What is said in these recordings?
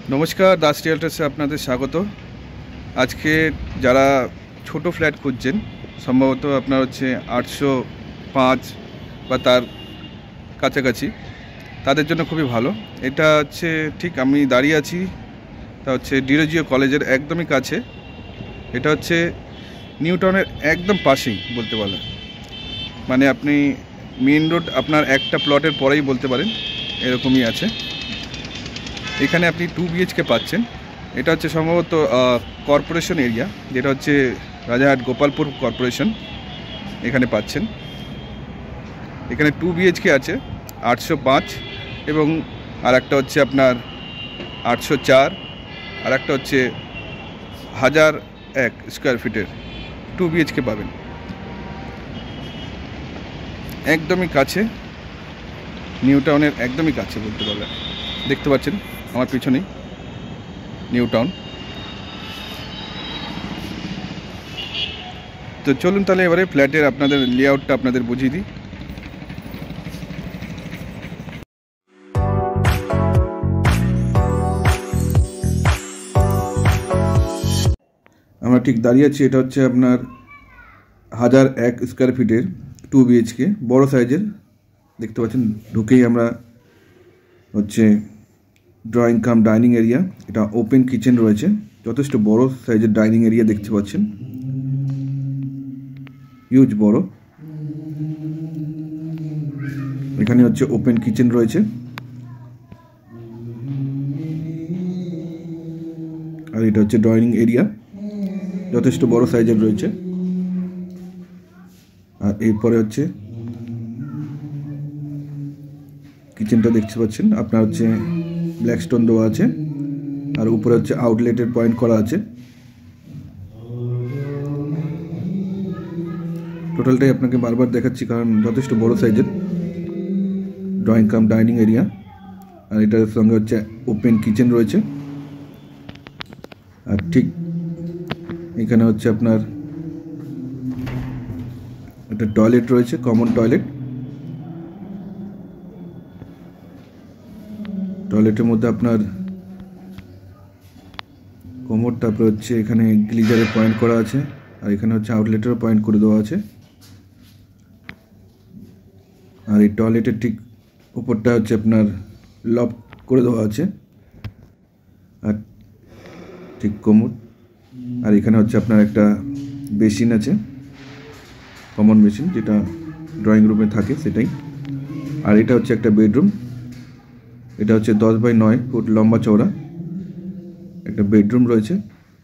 নমস্কার, দাস রিয়েলটার্সে আপনাদের স্বাগত। আজকে যারা ছোট ফ্ল্যাট খুঁজছেন, সম্ভবত আপনার হচ্ছে 805 বা তার কাছাকাছি, তাদের জন্য খুবই ভালো। এটা হচ্ছে ঠিক আমি দাঁড়িয়ে আছি, তা হচ্ছে ডিরোজিও কলেজের একদমই কাছে। এটা হচ্ছে নিউ টাউনের একদম পাশেই বলতে পারেন, মানে আপনি মেন রোড আপনার একটা প্লটের পরেই বলতে পারেন, এরকমই আছে। এখানে আপনি 2 BHK পাচ্ছেন। এটা হচ্ছে সম্ভবত কর্পোরেশন এরিয়া, যেটা হচ্ছে রাজারহাট গোপালপুর কর্পোরেশন, এখানে পাচ্ছেন। এখানে 2 BHK আছে 805, এবং আর একটা হচ্ছে আপনার 804, আর একটা হচ্ছে 1001 স্কোয়ার ফিটের 2 BHK পাবেন একদমই কাছে, নিউ টাউনের একদমই কাছে বলতে পারবেন। দেখতে পাচ্ছেন আমার পিছনেই নিউ টাউন। তো চলুন তাহলে এবারে ফ্ল্যাটের আপনাদের লেআউটটা আপনাদের বুঝিয়ে দিই। আমরা ঠিক দাঁড়িয়ে আছি, এটা হচ্ছে আপনার 1001 স্কোয়ার ফিটের 2 BHK বড় সাইজের। দেখতে পাচ্ছেন ঢুকেই আমরা হচ্ছে ড্রয়িং কাম ডাইনিং এরিয়া। এটা ওপেন কিচেন রয়েছে, যথেষ্ট বড় সাইজের ডাইনিং এরিয়া দেখতে পাচ্ছেন, হিউজ বড়। এখানে হচ্ছে ওপেন কিচেন রয়েছে, আর এটা হচ্ছে ডাইনিং এরিয়া, যথেষ্ট বড় সাইজের রয়েছে। আর এরপরে হচ্ছে কিচেনটা দেখতে পাচ্ছেন, আপনার হচ্ছে ব্ল্যাক স্টোন দেওয়া আছে, আর উপরে হচ্ছে আউটলেটের পয়েন্ট করা আছে। টোটালটাই আপনাকে বারবার দেখাচ্ছি কারণ যথেষ্ট বড় সাইজের ড্রয়িং কাম ডাইনিং এরিয়া। আর এটার সঙ্গে হচ্ছে ওপেন কিচেন রয়েছে, আর ঠিক এখানে হচ্ছে আপনার একটা টয়লেট রয়েছে, কমন টয়লেট। টয়লেটের মধ্যে আপনার কমোড, তারপরে হচ্ছে এখানে গ্লিজারের পয়েন্ট করা আছে, আর এখানে হচ্ছে আউটলেটেরও পয়েন্ট করে দেওয়া আছে। আর এই টয়লেটের ঠিক উপরটা হচ্ছে আপনার লক করে দেওয়া আছে, আর ঠিক কমোড। আর এখানে হচ্ছে আপনার একটা বেসিন আছে, কমন বেসিন, যেটা ড্রয়িং রুমে থাকে সেটাই। আর এটা হচ্ছে একটা বেডরুম। এটা হচ্ছে 10 বাই 9 ফুট লম্বা চওড়া একটা বেডরুম রয়েছে।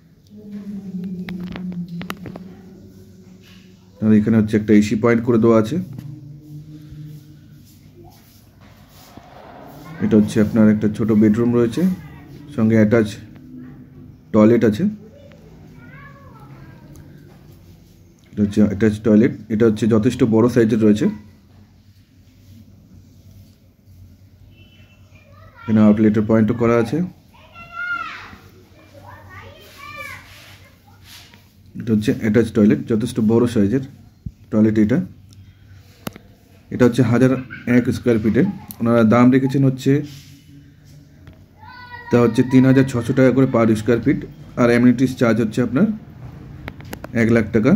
আর এখানে হচ্ছে একটা এসি পয়েন্ট করে দেওয়া আছে। এটা হচ্ছে আপনার একটা ছোট বেডরুম রয়েছে, সঙ্গে অ্যাটাচ টয়লেট আছে। এটা হচ্ছে অ্যাটাচ টয়লেট। এটা হচ্ছে যথেষ্ট বড় সাইজের রয়েছে। এখানে আউটলেটের পয়েন্টও করা আছে। এটা হচ্ছে অ্যাটাচ টয়লেট, যথেষ্ট বড় সাইজের টয়লেট এটা। এটা হচ্ছে 1001 স্কোয়ার ফিটে। ওনারা দাম রেখেছেন হচ্ছে 3600 টাকা করে পার স্কোয়ার ফিট, আর অ্যামিনিটিস চার্জ হচ্ছে আপনার 1 লাখ টাকা।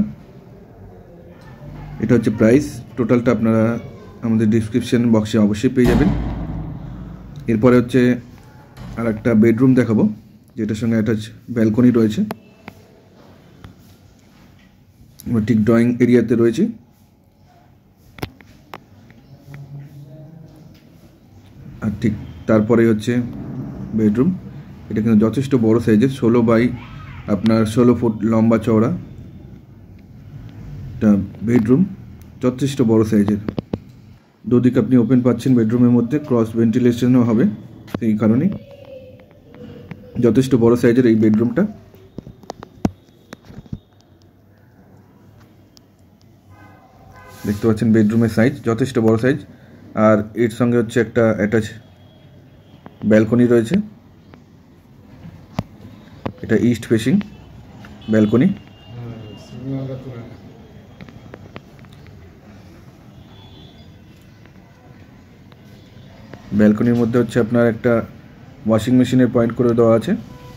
এটা হচ্ছে প্রাইস। টোটালটা আপনারা আমাদের ডিসক্রিপশন বক্সে অবশ্যই পেয়ে যাবেন। এরপরে হচ্ছে আর একটা বেডরুম দেখাবো, যেটার সঙ্গে অ্যাটাচ ব্যালকনি রয়েছে, ঠিক ড্রয়িং এরিয়াতে রয়েছে। আর ঠিক তারপরে হচ্ছে বেডরুম। এটা কিন্তু যথেষ্ট বড় সাইজের, 16 ফুট লম্বা চওড়া একটা বেডরুম, যথেষ্ট বড় সাইজের। দুদিকে আপনি ওপেন পাচ্ছেন, বেডরুমের মধ্যে ক্রস ভেন্টিলেশনও হবে, সেই কারণেই যথেষ্ট বড় সাইজের এই বেডরুমটা। দেখতে পাচ্ছেন বেডরুমের সাইজ যথেষ্ট বড় সাইজ, আর এর সঙ্গে হচ্ছে একটা অ্যাটাচ ব্যালকনি রয়েছে। এটা ইস্ট ফেসিং ব্যালকনি। ব্যালকনির মধ্যে হচ্ছে আপনার একটা ওয়াশিং মেশিনের পয়েন্ট করে দেওয়া আছে।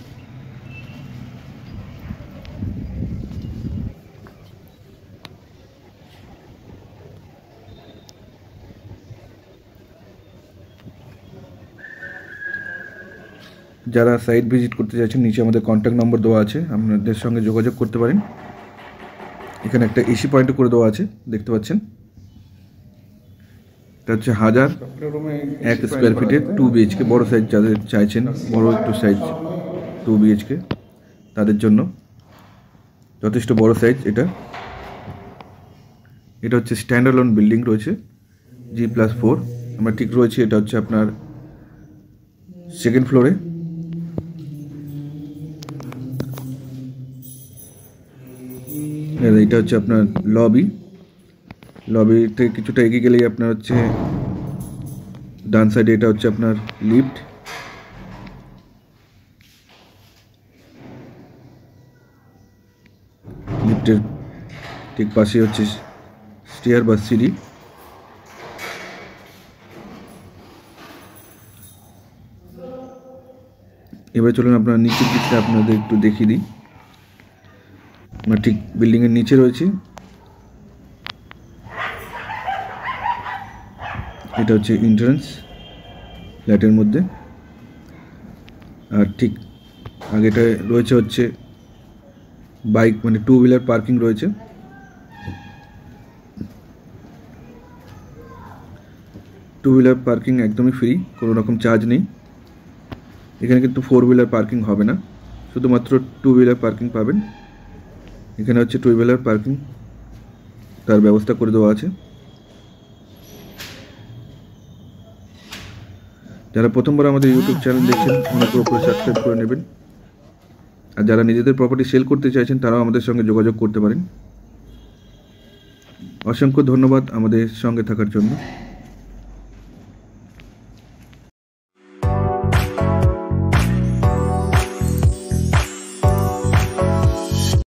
যারা সাইট ভিজিট করতে চাইছেন নিচে আমাদের কন্ট্যাক্ট নম্বর দেওয়া আছে, আপনাদের সঙ্গে যোগাযোগ করতে পারেন। এখানে একটা এসি পয়েন্টও করে দেওয়া আছে, দেখতে পাচ্ছেন। এটা হচ্ছে 1001 স্কোয়ার ফিটের 2 BHK, বড় সাইজ যাদের চাইছেন, বড় একটু সাইজ 2 BHK তাদের জন্য যথেষ্ট বড় সাইজ এটা। এটা হচ্ছে স্ট্যান্ডার্লোন বিল্ডিং রয়েছে G+4। আমরা ঠিক রয়েছে, এটা হচ্ছে আপনার 2nd ফ্লোরে। এটা হচ্ছে আপনার লবিতে কিছুটা এগিয়ে গেলেই আপনার হচ্ছে ডান সাইডে এটা হচ্ছে আপনার লিফট। লিফটের ঠিক পাশে হচ্ছে স্টেয়ার বা সিঁড়ি। এবার চলুন আপনার নিচের দিকটা আপনাদের একটু দেখিয়ে দিই। আমরা ঠিক বিল্ডিংয়ের নিচে রয়েছি। এটা হচ্ছে এন্ট্রান্স ফ্ল্যাটের মধ্যে, আর ঠিক আগেটা রয়েছে হচ্ছে বাইক মানে 2 হুইলার পার্কিং রয়েছে। টু হুইলার পার্কিং একদমই ফ্রি, কোনো রকম চার্জ নেই। এখানে কিন্তু 4 হুইলার পার্কিং হবে না, শুধুমাত্র 2 হুইলার পার্কিং পাবেন। এখানে হচ্ছে 2 হুইলার পার্কিং তার ব্যবস্থা করে দেওয়া আছে। যারা প্রথমবার আমাদের ইউটিউব চ্যানেল দেখছেন ওনাকে উপরে সাবস্ক্রাইব করে নেবেন। আর যারা নিজেদের প্রপার্টি সেল করতে চাইছেন তারাও আমাদের সঙ্গে যোগাযোগ করতে পারেন। অসংখ্য ধন্যবাদ আমাদের সঙ্গে থাকার জন্য।